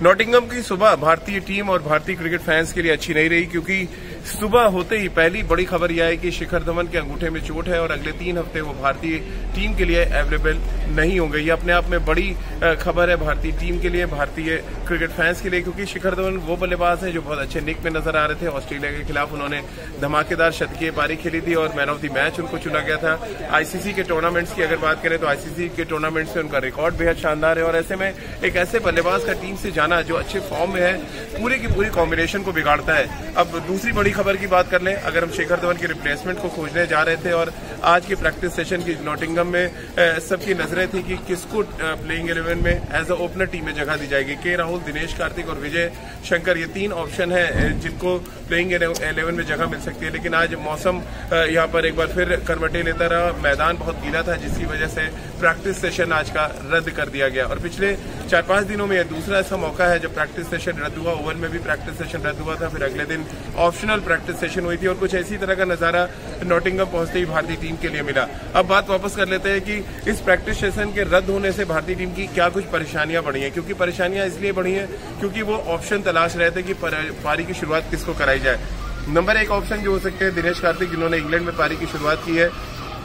Nottingham की सुबह भारतीय टीम और भारतीय क्रिकेट फैंस के लिए अच्छी नहीं रही, क्योंकि सुबह होते ही पहली बड़ी खबर यह है कि शिखर धवन के अंगूठे में चोट है और अगले 3 हफ्ते वो भारतीय टीम के लिए अवेलेबल नहीं होंगे। ये अपने आप में बड़ी खबर है भारतीय टीम के लिए, भारतीय क्रिकेट फैंस के लिए, क्योंकि शिखर धवन वो बल्लेबाज हैं जो बहुत अच्छे निक में नजर आ रहे थे। ऑस्ट्रेलिया के खिलाफ उन्होंने धमाकेदार शतकीय पारी खेली थी और मैन ऑफ द मैच उनको चुना गया था। आईसीसी के टूर्नामेंट्स की अगर बात करें तो आईसीसी के टूर्नामेंट्स में उनका रिकॉर्ड बेहद शानदार है और ऐसे में एक ऐसे बल्लेबाज का टीम से जाना जो अच्छे फॉर्म में है पूरी की पूरी कॉम्बिनेशन को बिगाड़ता है। अब दूसरी बड़ी खबर की बात कर लें, अगर हम शिखर धवन के रिप्लेसमेंट को खोजने जा रहे थे और आज के प्रैक्टिस सेशन की नॉटिंघम में सबकी नजरें थी कि किसको प्लेइंग 11 में एज अ ओपनर टीम में जगह दी जाएगी। के राहुल, दिनेश कार्तिक और विजय शंकर, ये 3 ऑप्शन है जिनको प्लेइंग 11 में जगह मिल सकती है। लेकिन आज मौसम यहाँ पर एक बार फिर करवटें लेता रहा, मैदान बहुत गीला था जिसकी वजह से प्रैक्टिस सेशन आज का रद्द कर दिया गया और पिछले 4-5 दिनों में यह दूसरा ऐसा मौका है जब प्रैक्टिस सेशन रद्द हुआ। ओवल में भी प्रैक्टिस सेशन रद्द हुआ था, फिर अगले दिन ऑप्शनल प्रैक्टिस सेशन हुई थी और कुछ इसी तरह का नजारा नॉटिंघम पहुंचते ही भारतीय टीम के लिए मिला। अब बात वापस कर लेते हैं कि इस प्रैक्टिस सेशन के रद्द होने से भारतीय टीम की क्या कुछ परेशानियां बढ़ी हैं, क्योंकि परेशानियां इसलिए बढ़ी हैं क्योंकि वो ऑप्शन तलाश रहे थे कि पारी की शुरुआत किसको कराई जाए। नंबर 1 ऑप्शन जो हो सकते हैं दिनेश कार्तिक, जिन्होंने इंग्लैंड में पारी की शुरुआत की है,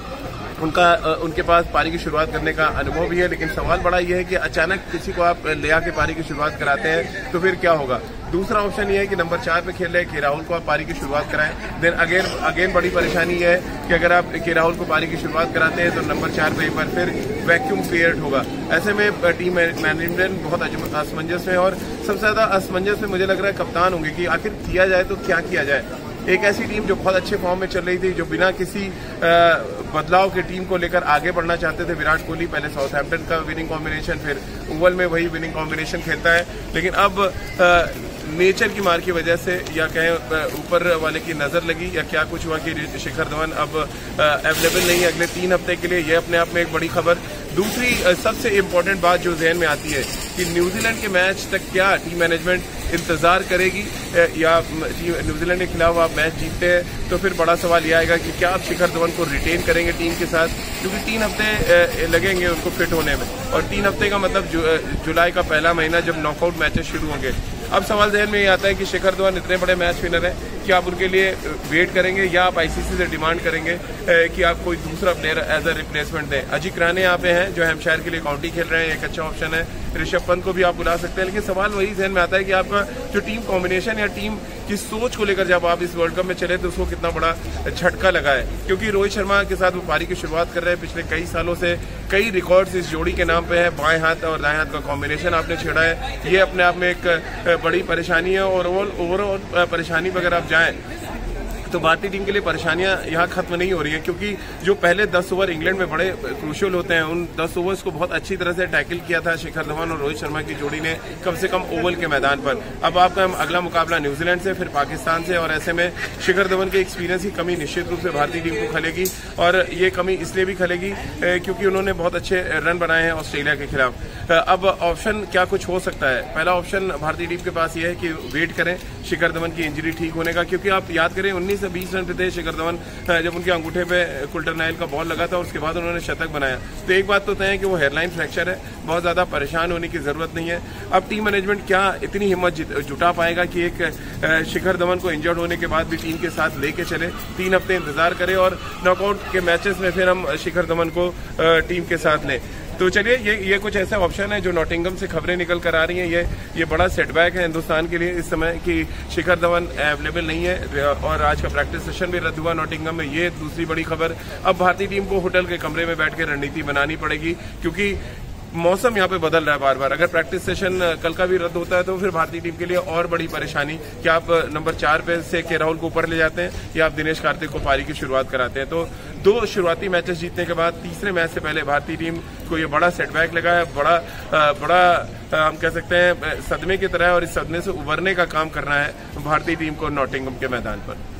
उनके पास पारी की शुरुआत करने का अनुभव भी है। लेकिन सवाल बड़ा यह है कि अचानक किसी को आप ले आके पारी की शुरुआत कराते हैं तो फिर क्या होगा। दूसरा ऑप्शन ये है कि नंबर 4 पे खेल रहे के राहुल को आप पारी की शुरुआत कराएं। देन अगेन बड़ी परेशानी है कि अगर आप के राहुल को पारी की शुरुआत कराते हैं तो नंबर 4 पे एक बार फिर वैक्यूम क्रिएट होगा। ऐसे में टीम मैनेजमेंट बहुत असमंजस में, और सबसे ज्यादा असमंजस में मुझे लग रहा है कप्तान होंगे कि आखिर किया जाए तो क्या किया जाए। एक ऐसी टीम जो बहुत अच्छे फॉर्म में चल रही थी, जो बिना किसी बदलाव के टीम को लेकर आगे बढ़ना चाहते थे। विराट कोहली पहले साउथहैम्पटन का विनिंग कॉम्बिनेशन, फिर ओवल में वही विनिंग कॉम्बिनेशन खेलता है, लेकिन अब नेचर की मार की वजह से या कहें ऊपर वाले की नजर लगी या क्या कुछ हुआ कि शिखर धवन अब अवेलेबल नहीं है अगले 3 हफ्ते के लिए। यह अपने आप में एक बड़ी खबर। दूसरी सबसे इम्पोर्टेंट बात जो जहन में आती है कि न्यूजीलैंड के मैच तक क्या टीम मैनेजमेंट इंतजार करेगी, या न्यूजीलैंड के खिलाफ आप मैच जीतते हैं तो फिर बड़ा सवाल यह आएगा कि क्या आप शिखर धवन को रिटेन करेंगे टीम के साथ, क्योंकि 3 हफ्ते लगेंगे उनको फिट होने में और 3 हफ्ते का मतलब जुलाई का पहला महीना जब नॉकआउट मैचेस शुरू होंगे। अब सवाल ज़हन में ये आता है कि शिखर धवन इतने बड़े मैच विनर है कि आप उनके लिए वेट करेंगे या आप आईसीसी से डिमांड करेंगे कि आप कोई दूसरा प्लेयर एज अ रिप्लेसमेंट दें। अजिंक्य रहाणे यहाँ पे हैं जो हैम्पशायर के लिए काउंटी खेल रहे हैं, एक अच्छा ऑप्शन है। ऋषभ पंत को भी आप बुला सकते हैं, लेकिन सवाल वही जहन में आता है कि आपका जो टीम कॉम्बिनेशन या टीम की सोच को लेकर जब आप इस वर्ल्ड कप में चले तो उसको कितना बड़ा झटका लगा है, क्योंकि रोहित शर्मा के साथ वो पारी की शुरुआत कर रहे हैं। पिछले कई सालों से कई रिकॉर्ड्स इस जोड़ी के नाम पे है, बाएं हाथ और दाएं हाथ का कॉम्बिनेशन आपने छेड़ा है। ये अपने आप में एक बड़ी परेशानी है और ओवरऑल परेशानी पर अगर आप जाएं तो भारतीय टीम के लिए परेशानियां यहाँ खत्म नहीं हो रही है, क्योंकि जो पहले 10 ओवर इंग्लैंड में बड़े क्रूशियल होते हैं, उन 10 ओवर्स को बहुत अच्छी तरह से टैकल किया था शिखर धवन और रोहित शर्मा की जोड़ी ने, कम से कम ओवल के मैदान पर। अब आपका अगला मुकाबला न्यूजीलैंड से, फिर पाकिस्तान से, और ऐसे में शिखर धवन के एक्सपीरियंस की कमी निश्चित रूप से भारतीय टीम को खलेगी। और ये कमी इसलिए भी खलेगी क्योंकि उन्होंने बहुत अच्छे रन बनाए हैं ऑस्ट्रेलिया के खिलाफ। अब ऑप्शन क्या कुछ हो सकता है। पहला ऑप्शन भारतीय टीम के पास ये है कि वेट करें शिखर धवन की इंजरी ठीक होने का, क्योंकि आप याद करें 19 से 20 रन पे थे शिखर धवन जब उनके अंगूठे पे कुल्टर नायल का बॉल लगा था और उसके बाद उन्होंने शतक बनाया। तो एक बात तो तय है कि वो हेयरलाइन फ्रैक्चर है, बहुत ज्यादा परेशान होने की जरूरत नहीं है। अब टीम मैनेजमेंट क्या इतनी हिम्मत जुटा पाएगा कि एक शिखर धवन को इंजर्ड होने के बाद भी टीम के साथ लेके चले, 3 हफ्ते इंतजार करे और नॉकआउट के मैचेस में फिर हम शिखर धवन को टीम के साथ लें। तो चलिए ये कुछ ऐसे ऑप्शन है जो नॉटिंघम से खबरें निकल कर आ रही हैं। ये बड़ा सेटबैक है हिंदुस्तान के लिए इस समय कि शिखर धवन अवेलेबल नहीं है और आज का प्रैक्टिस सेशन भी रद्द हुआ नॉटिंघम में। ये दूसरी बड़ी खबर। अब भारतीय टीम को होटल के कमरे में बैठ के रणनीति बनानी पड़ेगी, क्योंकि मौसम यहाँ पे बदल रहा है बार बार। अगर प्रैक्टिस सेशन कल का भी रद्द होता है तो फिर भारतीय टीम के लिए और बड़ी परेशानी कि आप नंबर 4 पे से के राहुल को ऊपर ले जाते हैं या आप दिनेश कार्तिक को पारी की शुरुआत कराते हैं। तो 2 शुरुआती मैचेस जीतने के बाद तीसरे मैच से पहले भारतीय टीम को ये बड़ा सेटबैक लगा है, बड़ा हम कह सकते हैं सदमे की तरह है, और इस सदमे से उबरने का काम करना है भारतीय टीम को नॉटिंघम के मैदान पर।